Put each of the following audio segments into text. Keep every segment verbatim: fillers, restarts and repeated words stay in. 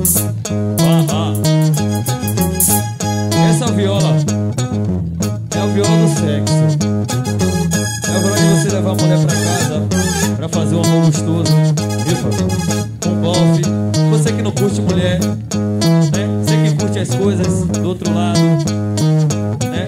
Ah, ah. Essa viola é a viola do sexo. É a hora de você levar a mulher pra casa pra fazer um amor gostoso, viu, família? Um bofe. Você que não curte mulher, né? Você que curte as coisas do outro lado, né?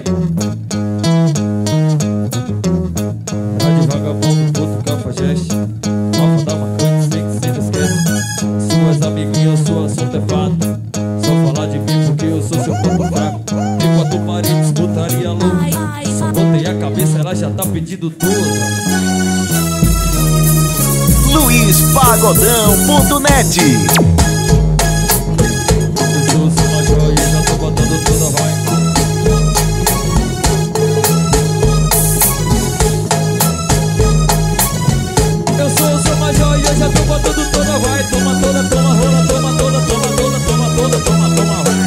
Tá de vagabundo, outro cafajeste, alfa da marcante, sei que cê não esquece. Suas amiguinhas, seu assunto é fato. Só falar de mim porque eu sou seu ponto fraco. Enquanto paredes, putaria louca. Só botei a cabeça, ela já tá pedindo tudo. Luiz Pagodão ponto net. Eu sou uma joia e já tô botando toda, vai. Eu sou, sou uma joia e já tô botando toda, vai. Toma toda, toma rola, toma toda, toma toda, toma toda, toma, toma, vai.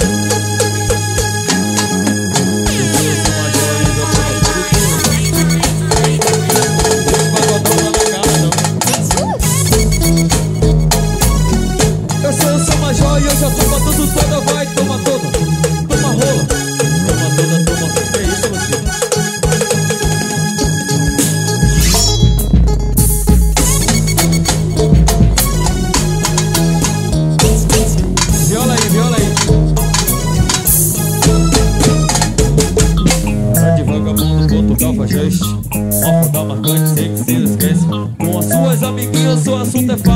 Eu já tô botando toda, vai, toma toda, toma rola, toma toda, toma toda, que é isso, você? Viola aí, viola aí. Tá de vagabundo, ponto cafajeste, alfa da marcante, sei que cê não esquece. Com as suas amiguinhas, o assunto é fácil.